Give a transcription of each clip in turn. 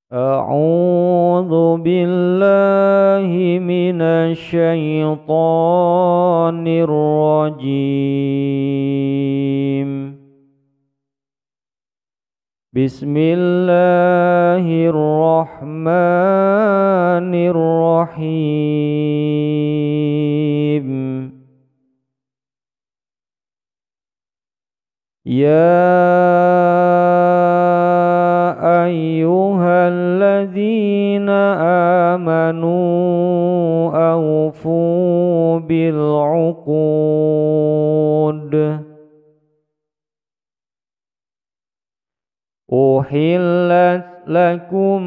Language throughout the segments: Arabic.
أعوذ بالله من الشيطان الرجيم. بسم الله الرحمن الرحيم. يا أيها الذين آمنوا أوفوا بالعقود. أحلت لكم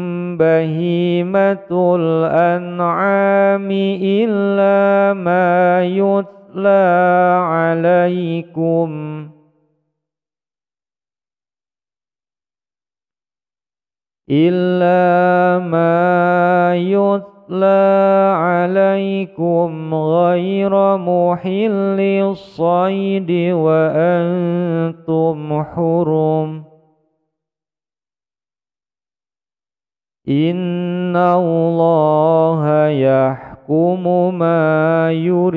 بهيمة الأنعام إلا ما يتلى عليكم غير محل الصيد وأنتم حرم. إن الله يحكم ما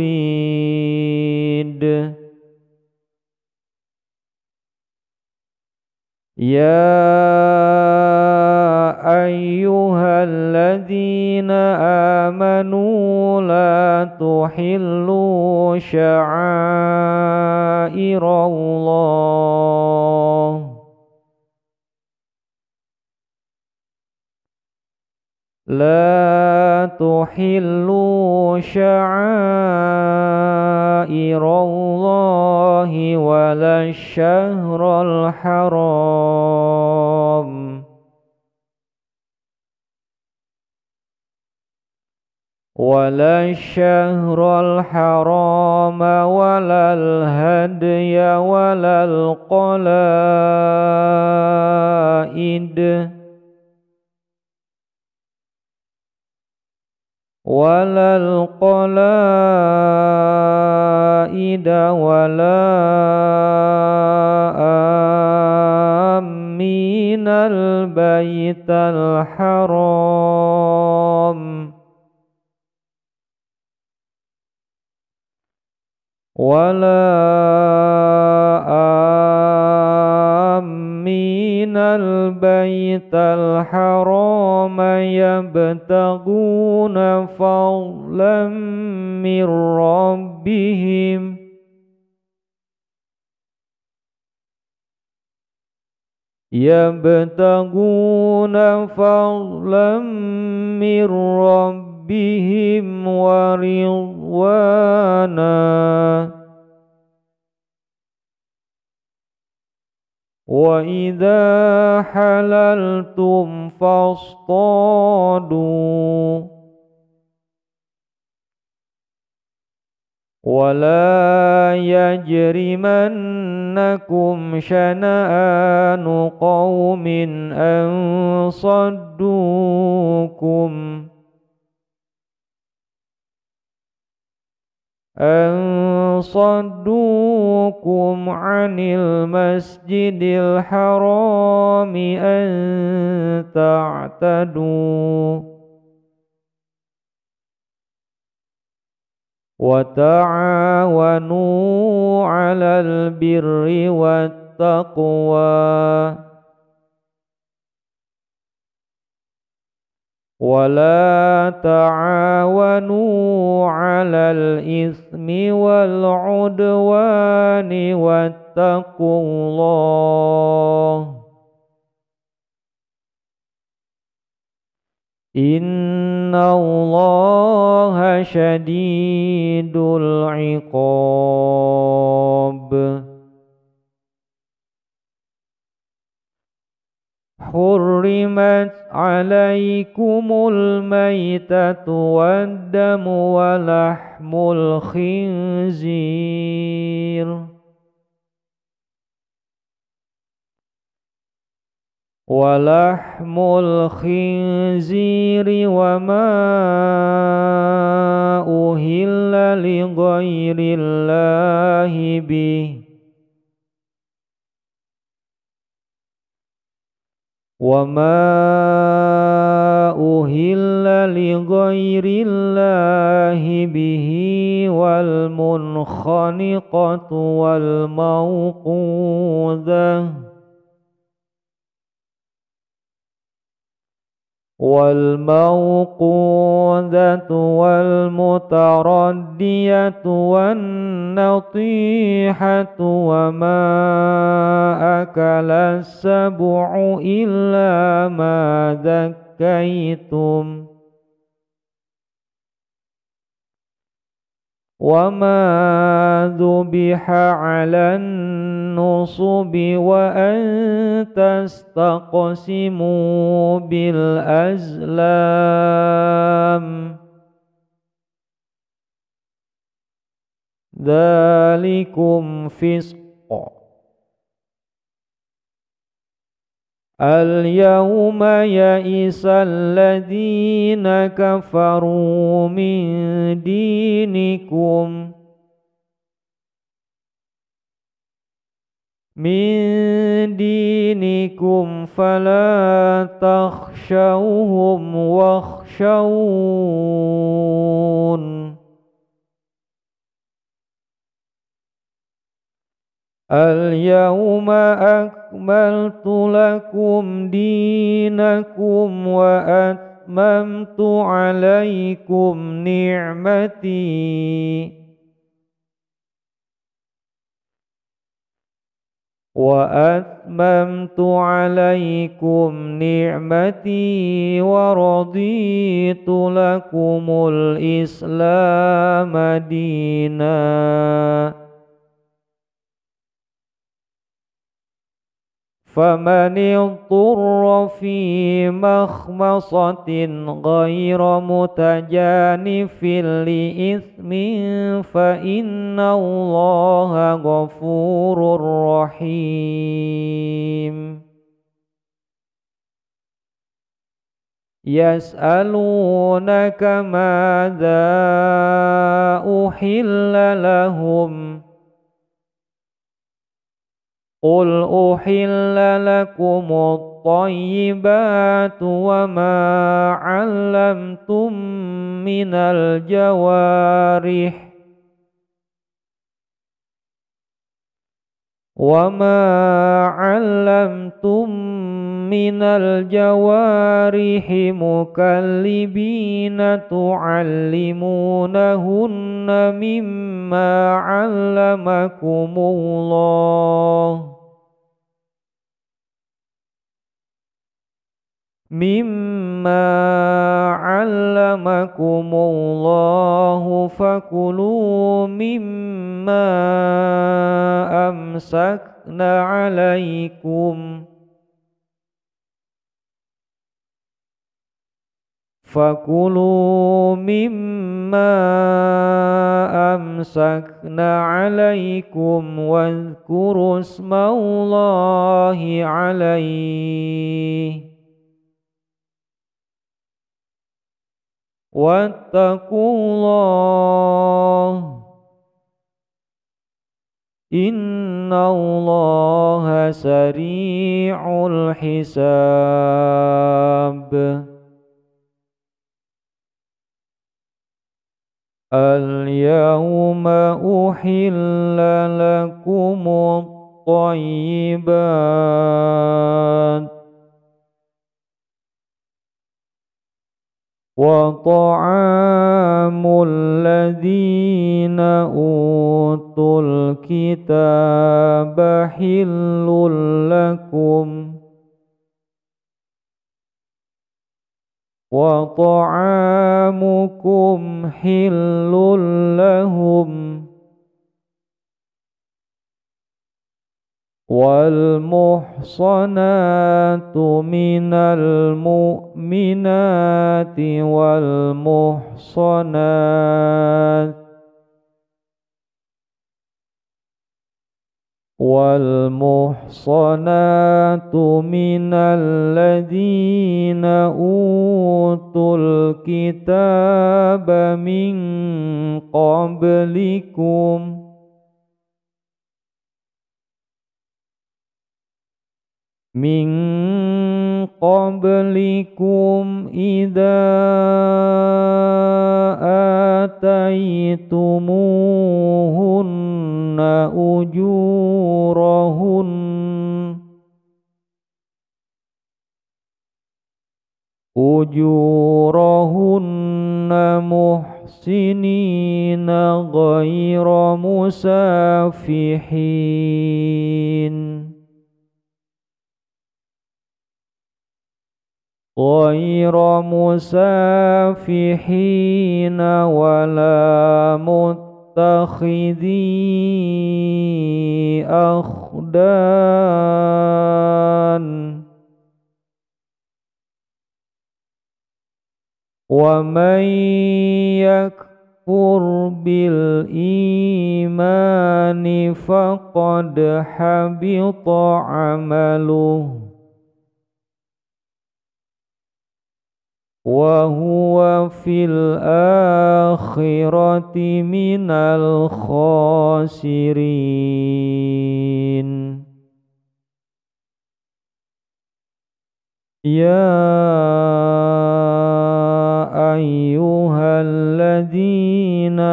يريد. يا أيها الذين آمنوا لا تحلوا شعائر الله ولا الشهر الحرام ولا الهدي ولا القلائد ولا آمين البيت الحرام يبتغون فضلا من ربهم ورضوانا. وإذا حللتم فاصطادوا ولا يجرمنكم شنآن قوم أن صدوكم عن المسجد الحرام أن تعتدوا وتعاونوا على البر والتقوى ولا تعاونوا على الإثم والعدوان واتقوا الله إن الله شديد العقاب. حرمت عليكم الميتة والدم ولحم الخنزير وما أهل لغير الله به وما أهل لغير الله به والمنخنقة والموقوذة والمتردية والنطيحة وما أكل السبع إلا ما ذكيتم وما ذبح على النصب وأن تستقسموا بالأزلام ذلكم فسق. اليوم يئس الذين كفروا من دينكم فلا تخشوهم واخشون. اليوم أكملت لكم دينكم وأتممت عليكم نعمتي ورضيت لكم الإسلام دينا. فمن اضطر في مخمصة غير متجانف لإثم فإن الله غفور رحيم. يسألونك ماذا أحل لهم قل أحل لكم الطيبات وما علمتم من الجوارح مكلبين تعلمونهن مما علمكم الله فكلوا مما أمسكن عليكم واذكروا اسم الله عليه واتقوا الله إن الله سريع الحساب. اليوم أحل لكم الطيبات وطعام الذين أوتوا الكتاب حل لكم وطعامكم حل لهم والمحصنات من المؤمنات والمحصنات من الذين أوتوا الكتاب من qablikum idza ataitumuhunna ujurahunna muhsinina ghayra musafihin wala muttakhidhi akhdan wa man yakfur bil imani faqad habita amaluhu wa huwa fil akhirati minal khasirin. Ya ayyuhalladzina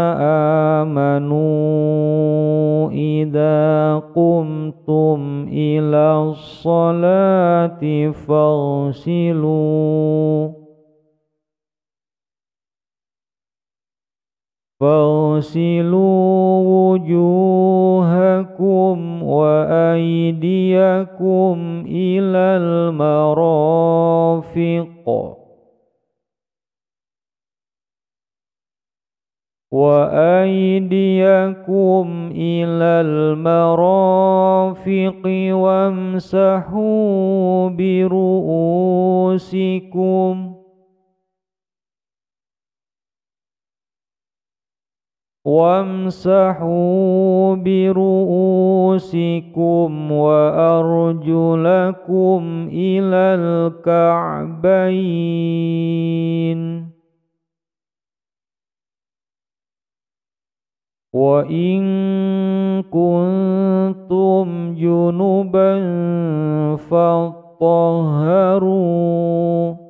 amanu idza qumtum ila sholati فاغسلوا وجوهكم وأيديكم إلى المرافق وامسحوا برؤوسكم وأرجلكم إلى الكعبين وإن كنتم جنبا فاطهروا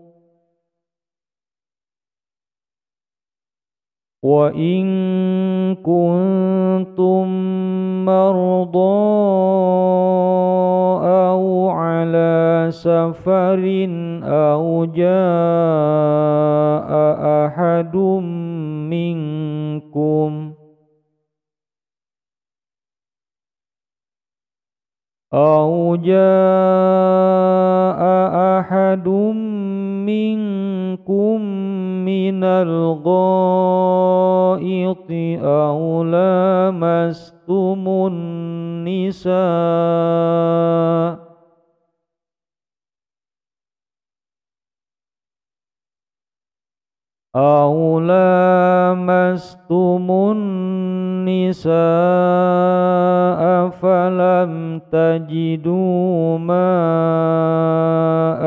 وإن كنتم مرضى أو على سفر أو جاء أحد منكم من الغائط أو لامستم النساء فلم تجدوا ماء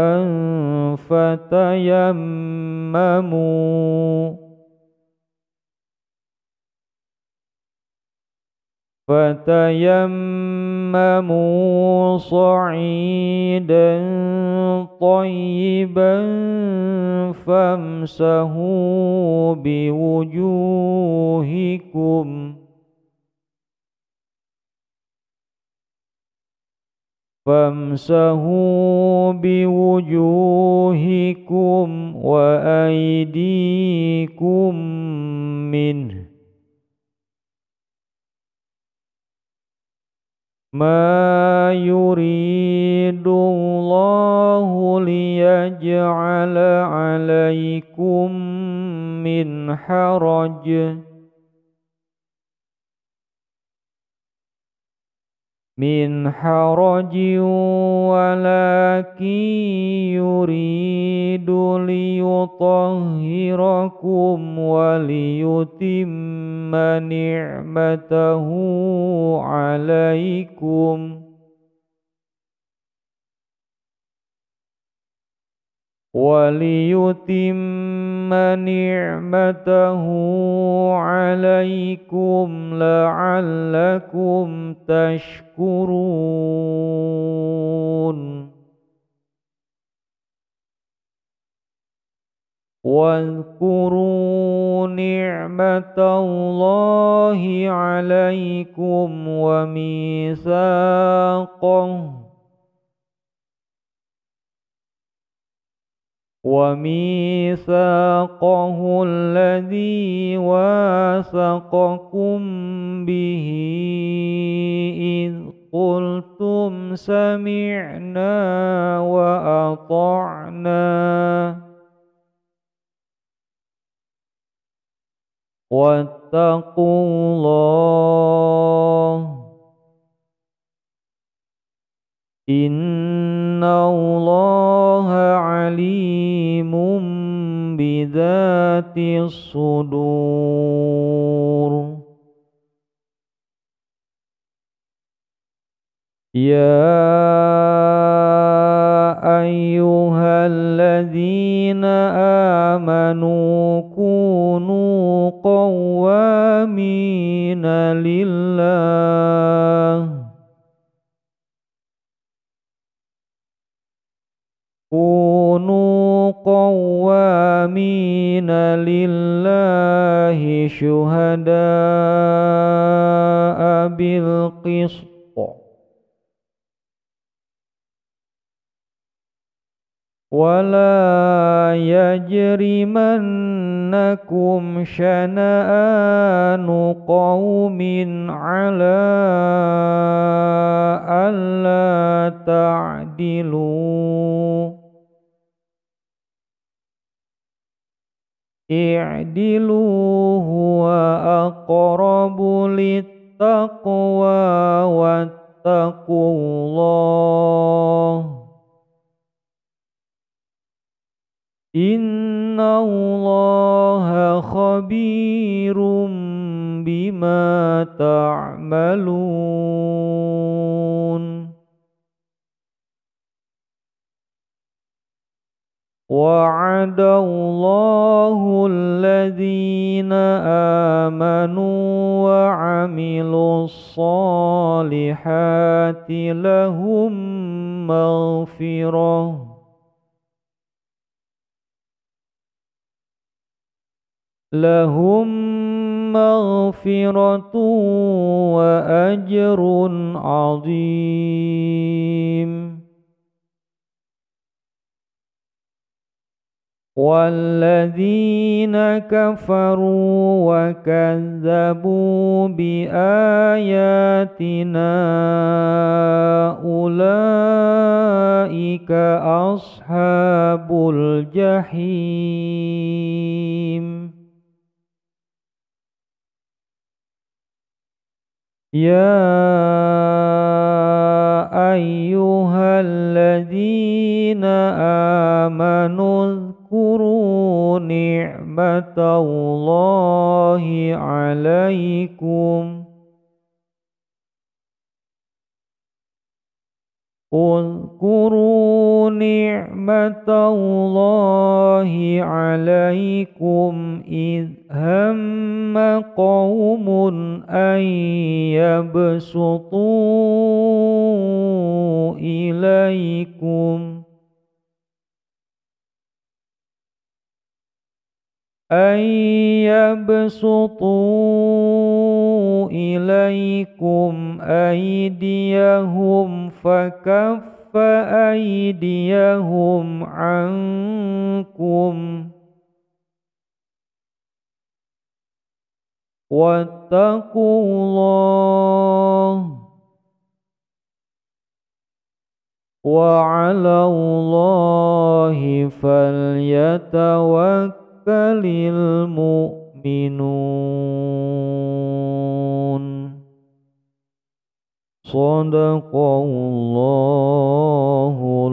فتيمموا صعيدا طيبا فامسحوا بوجوهكم وأيديكم منه ما يريد الله ليجعل عليكم من حرج ولكن يريد ليطهركم وليتم نعمته عليكم لعلكم تشكرون. واذكروا نعمة الله عليكم وميثاقه الذي واثقكم به إذ قلتم سمعنا وأطعنا واتقوا الله إن الله عليم بذات الصدور يا أيها الذين آمنوا كونوا قوامين لله شهداء بالقسط ولا يجرمنكم شنآن قوم على ألا تعدلوا اعدلوا هو أقرب للتقوى واتقوا الله إن الله خبير بما تعملون وعد الله الذين آمنوا وعملوا الصالحات لهم مغفرة وأجر عظيم والذين كفروا وكذبوا بآياتنا أولئك أصحاب الجحيم يا أيها الذين آمنوا اذكروا نعمة الله عليكم إذ هم قوم أن يبسطوا إليكم أيديهم فكف أيديهم عنكم واتقوا الله وعلى الله فليتوكل المؤمنون صدق الله